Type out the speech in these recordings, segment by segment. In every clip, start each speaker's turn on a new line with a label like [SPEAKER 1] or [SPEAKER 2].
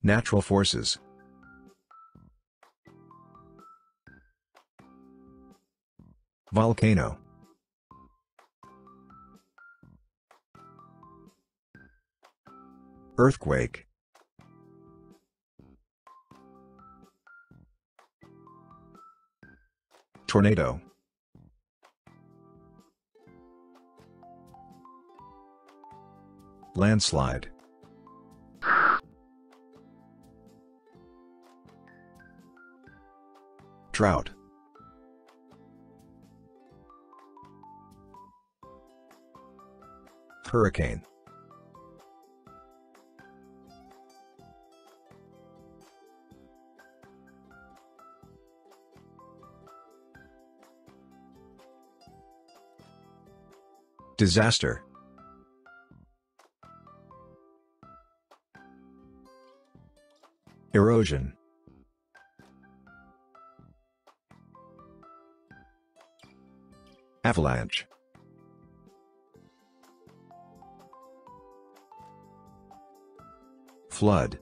[SPEAKER 1] Natural forces. Volcano. Earthquake. Tornado. Landslide. Drought. Hurricane. Disaster. Erosion. Avalanche. Flood.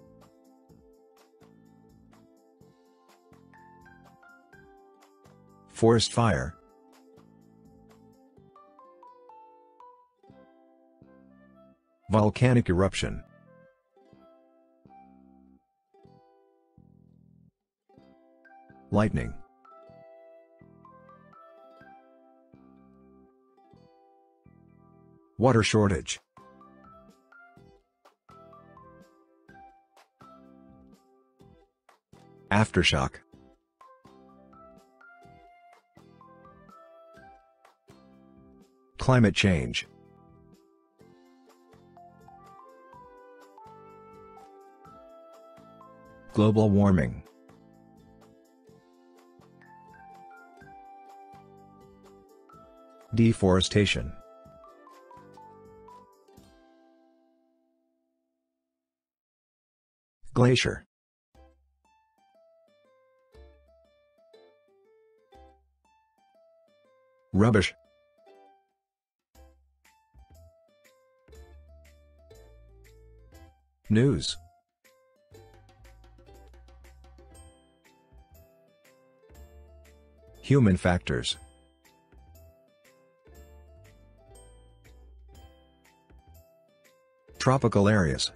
[SPEAKER 1] Forest fire. Volcanic eruption. Lightning. Water shortage. Aftershock. Climate change. Global warming. Deforestation. Glacier. Rubbish. News. Human factors. Tropical areas.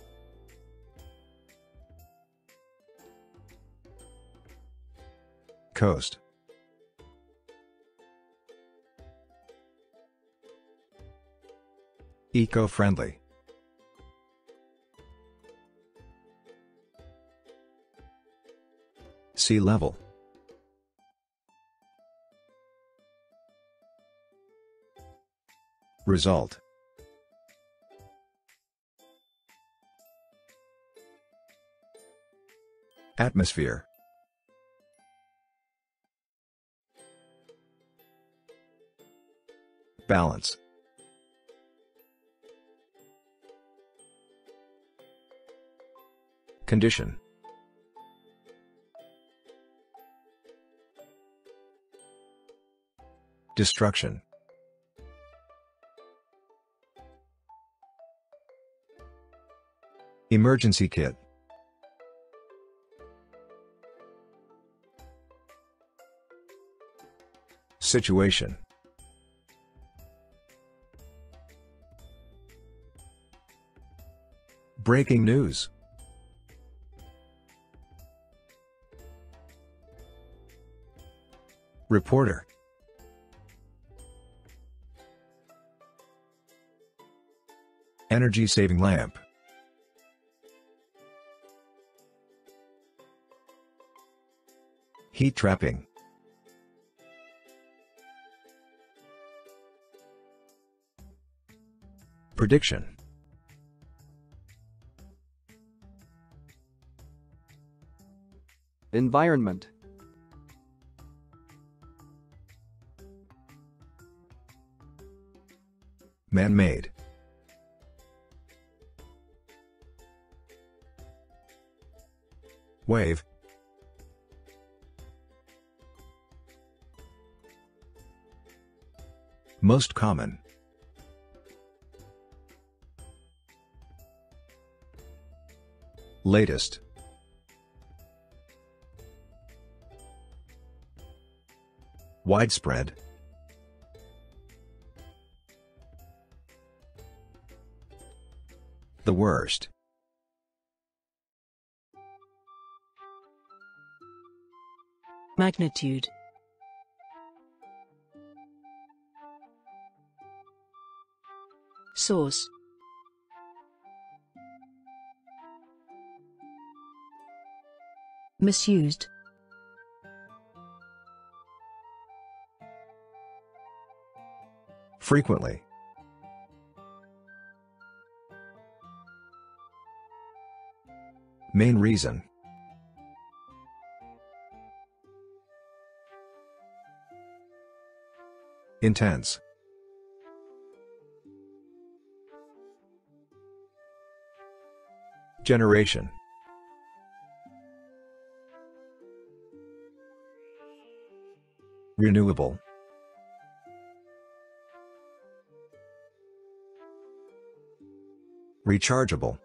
[SPEAKER 1] Coast. Eco-friendly. Sea level. Result. Atmosphere. Balance. Condition. Destruction. Emergency kit. Situation. Breaking news. Reporter. Energy-saving lamp. Heat trapping. Prediction.
[SPEAKER 2] Environment.
[SPEAKER 1] Man-made. Wave. Most common. Latest. Widespread. The worst.
[SPEAKER 2] Magnitude. Source. Misused.
[SPEAKER 1] Frequently. Main reason. Intense. Generation. Renewable. Rechargeable.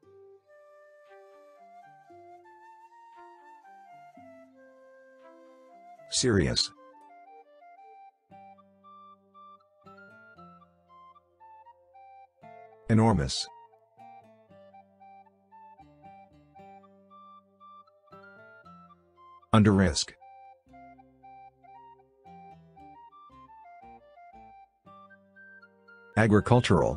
[SPEAKER 1] Serious. Enormous. Under risk. Agricultural.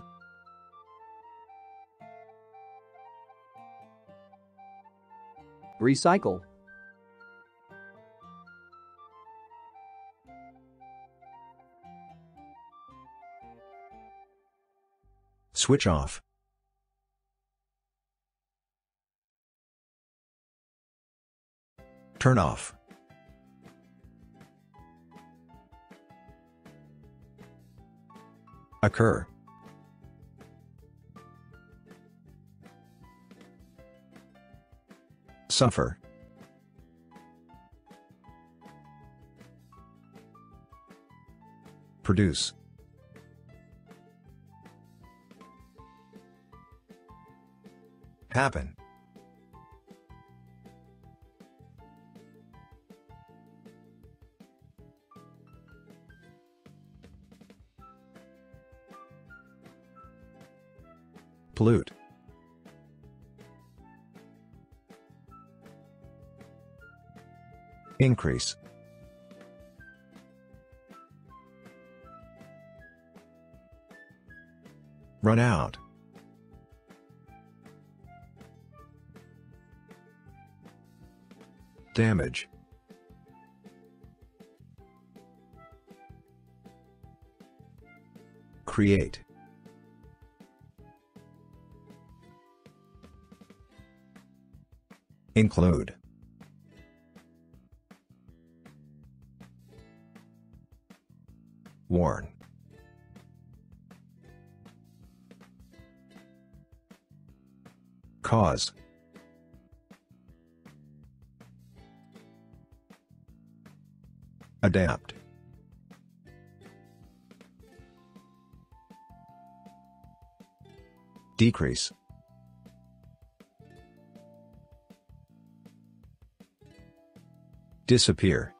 [SPEAKER 3] Recycle.
[SPEAKER 1] Switch off. Turn off. Occur. Suffer. Produce. Happen. Pollute. Increase. Run out. Damage. Create. Include. Warn. Cause. Adapt. Decrease. Disappear.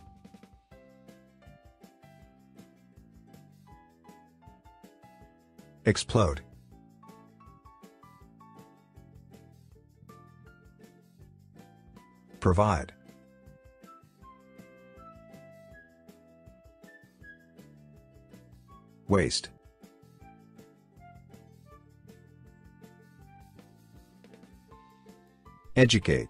[SPEAKER 1] Explode. Provide. Waste. Educate.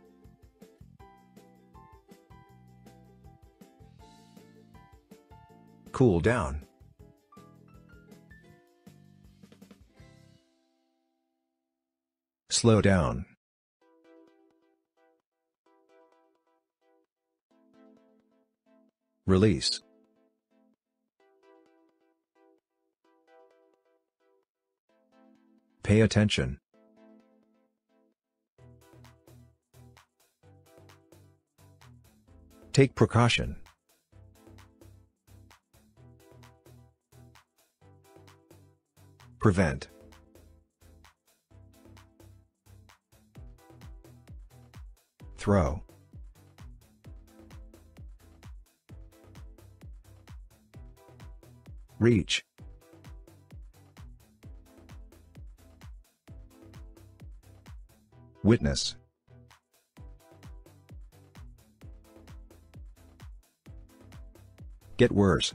[SPEAKER 1] Cool down. Slow down. Release. Pay attention. Take precaution. Prevent. Throw. Reach. Witness. Get worse.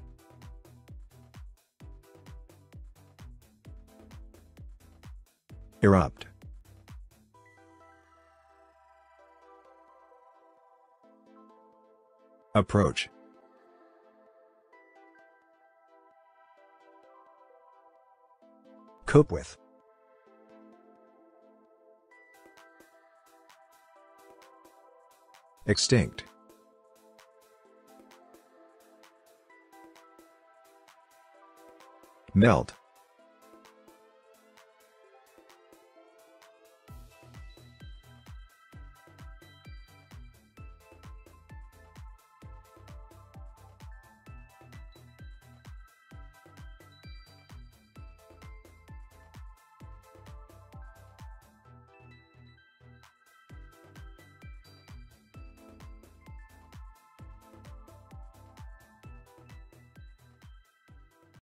[SPEAKER 1] Erupt. Approach. Cope with. Extinct. Melt.